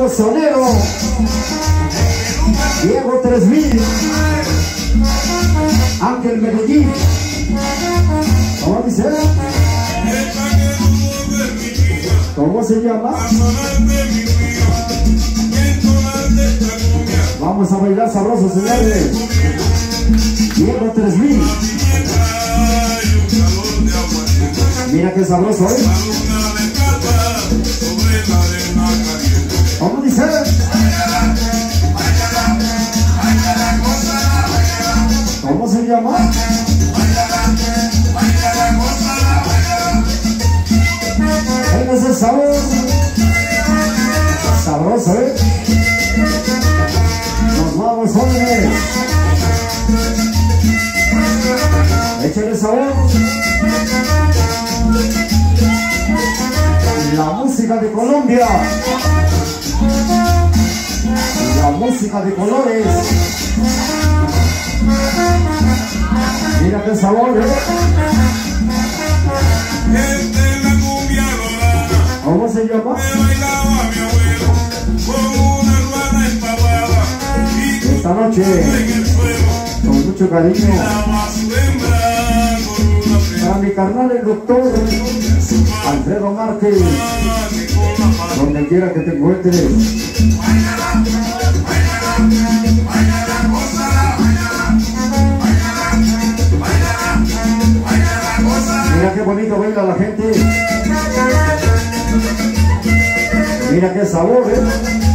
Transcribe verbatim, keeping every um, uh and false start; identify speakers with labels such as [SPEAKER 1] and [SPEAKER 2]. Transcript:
[SPEAKER 1] Diego Sonero, Diego tres mil, Ángel Medellín. ¿Cómo dice? ¿Cómo se llama? Vamos a bailar sabroso, señores. Diego tres mil. Mira qué sabroso, ¿eh? ¿Cómo dice? ¿Cómo se llama? Ese es el sabor. Sabroso, ¿eh? Nos vamos, jóvenes. Échale sabor. La música de Colombia. La música de colores. Mira qué sabor, ¿eh? ¿Cómo se llama? Esta noche, con mucho cariño, para mi carnal el doctor Alfredo Márquez, donde quiera que te encuentres. Mira qué bonito baila la gente. Mira qué sabor, ¿eh?